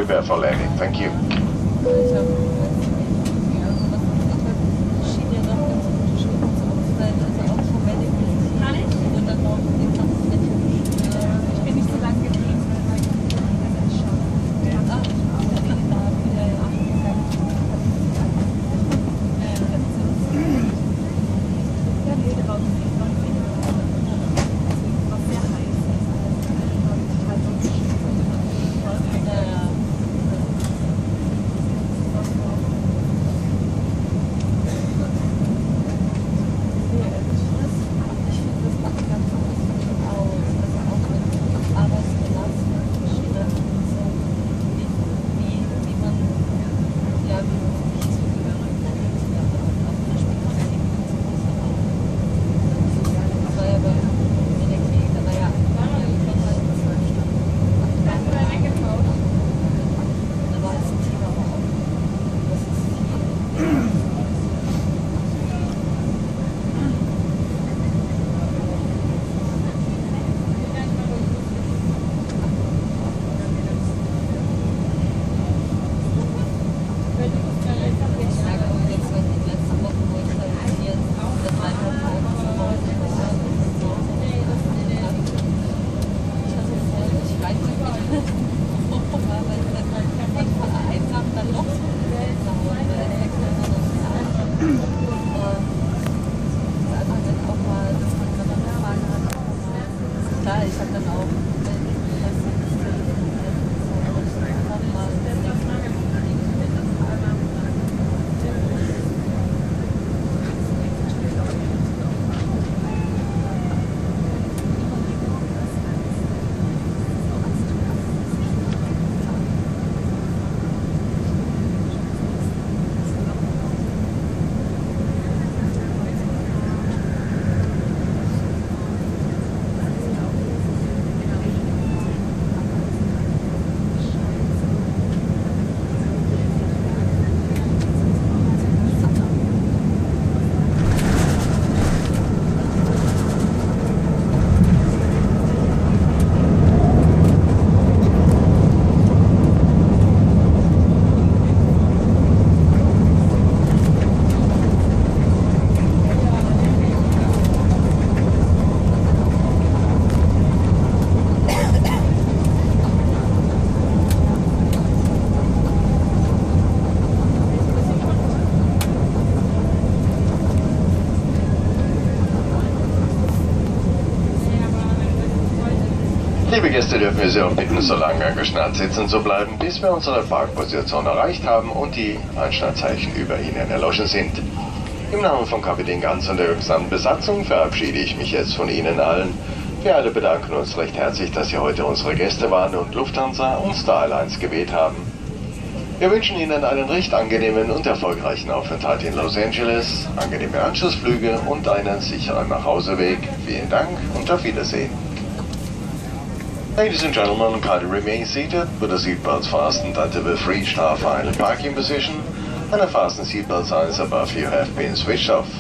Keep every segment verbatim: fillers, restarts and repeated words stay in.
prepare for landing. Thank you. Liebe Gäste, dürfen wir Sie auch bitten, so lange angeschnallt sitzen zu bleiben, bis wir unsere Parkposition erreicht haben und die Einschnallzeichen über Ihnen erloschen sind. Im Namen von Kapitän Ganz und der gesamten Besatzung verabschiede ich mich jetzt von Ihnen allen. Wir alle bedanken uns recht herzlich, dass Sie heute unsere Gäste waren und Lufthansa und Star Alliance gewählt haben. Wir wünschen Ihnen einen recht angenehmen und erfolgreichen Aufenthalt in Los Angeles, angenehme Anschlussflüge und einen sicheren Nachhauseweg. Vielen Dank und auf Wiedersehen. Ladies and gentlemen, kindly remain seated with the seatbelts fastened until we've reached our final parking position and the fasten seatbelt signs above you have been switched off.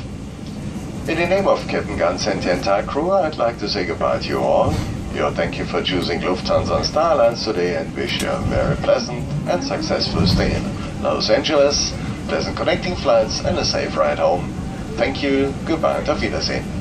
In the name of Captain Ganz and the entire crew, I'd like to say goodbye to you all. You thank you for choosing Lufthansa and Star Alliance today and wish you a very pleasant and successful stay in Los Angeles, pleasant connecting flights and a safe ride home. Thank you, goodbye and auf Wiedersehen.